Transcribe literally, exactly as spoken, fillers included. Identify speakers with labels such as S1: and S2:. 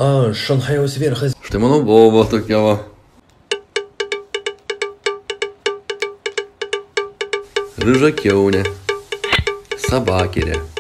S1: A, Šanchajaus vierchas.
S2: Štai mano boba tokia va. Ryžakiaunė. Sabakirė.